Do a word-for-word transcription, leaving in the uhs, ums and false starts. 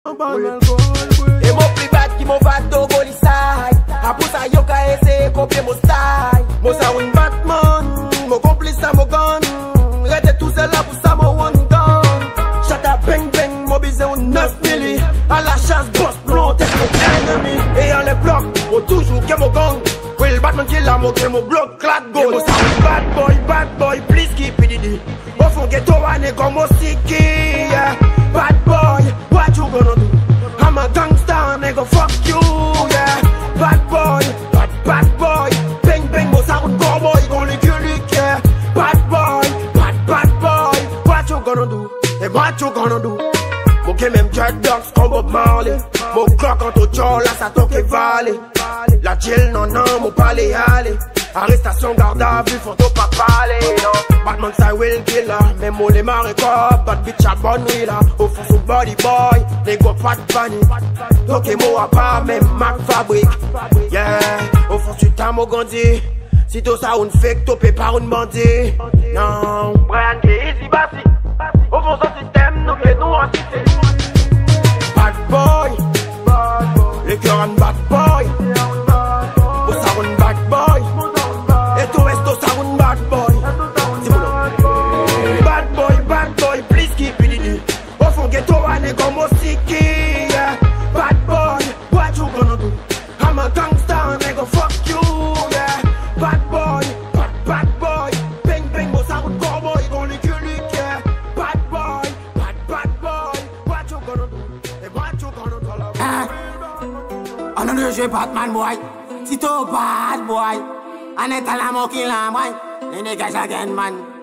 E mo privat ki mo vat do golisay. Apou sa yo ka ese kopye mo style. Mo sa win Batman, mo complice sa mo gun. Rete tout seul là pour ça mo one gun. Shut up bang bang, mo bise un neuf milli. A la chasse boss blond, t'es mon ennemi. Et en les blocs, mo toujours ke mo gang. Will Batman kill la mo ke mo block clad goal. Mo sa win bad boy, bad boy, please keep it didi. Au fond ghetto ane como siki. Bad boy, what you gonna do? I'm a gangster, nigga, fuck you, yeah. Bad boy, bad, bad boy. Bang, bang, boss, I would go, boy, gonna kill it, yeah. Bad boy, bad, bad boy. What you gonna do? And what you gonna do? Mo ke même dreadlocks comme Bob Marley. Mo clock en tout là, ça toque valley. La jail, non, non, mo palais, allez. Arrestation, garde à vue, photo pas parler, non. Batman ça will killer, mais moi les marées quoi. Bad bitch à bonne nuit là, au fond sous body boy. Les gars pas de panique, donc moi à part même Mac fabrique. Yeah, au fond tu t'as mon gandhi. Si tout ça une fake, topé par une bandit. Non, Brian qui est easy bassi. Au fond son système, nous que nous en cité. Bad boy, les cœurs en bad boy. Au ça une bad boy. Et tout reste ça une bad boy. Bad boy, bad boy, please keep it in. Au fond ghetto ane como siki. Bad boy, what you gonna do? I'm a gangster, nigga, fuck you, yeah. Bad boy, bad, bad boy. Bang bang, boss, I would go boy, gonna kill it, yeah. Bad boy, bad, bad boy. What you gonna do? And what you gonna do? Ah, on a joué Batman boy. Si to bad boy. On est à la moquille là, boy. Les nègres again, man.